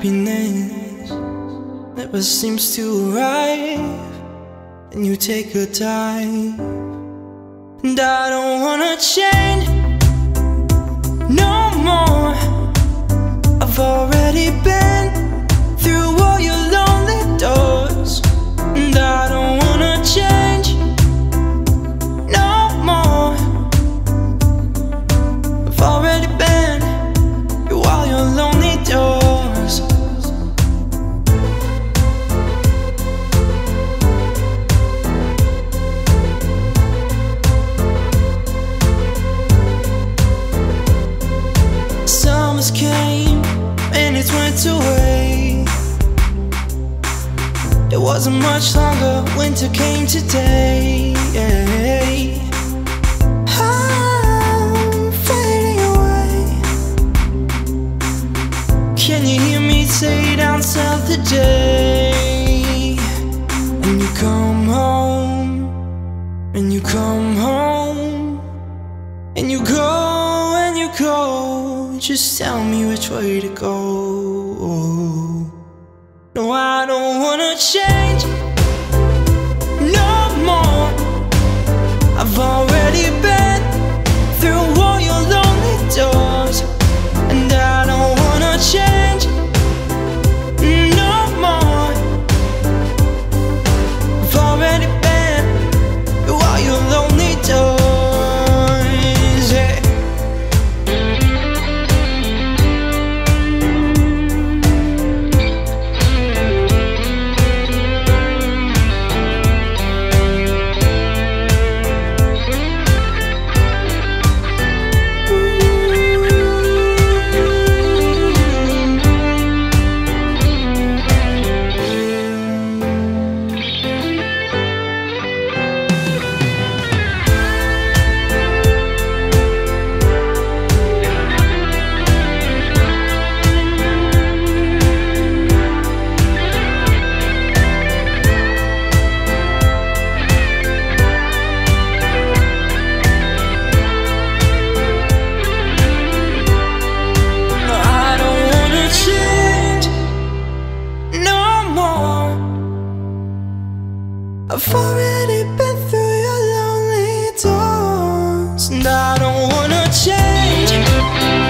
happiness never seems to arrive, and you take your time. And I don't wanna change no more. I've already been through all your lonely doors, and I don't wanna change no more. I've already been through all your lonely doors. Summers came and it went away. It wasn't much longer, winter came today. I'm fading away. Can you hear me say down south today? And you come home, and you come home, and you go, and you go. Just tell me which way to go. No, I don't wanna change no more. I've already been through all your lonely doors, and I don't wanna change no more. I've already been through all your lonely doors, yeah. I've already been through your lonely doors, and I don't wanna change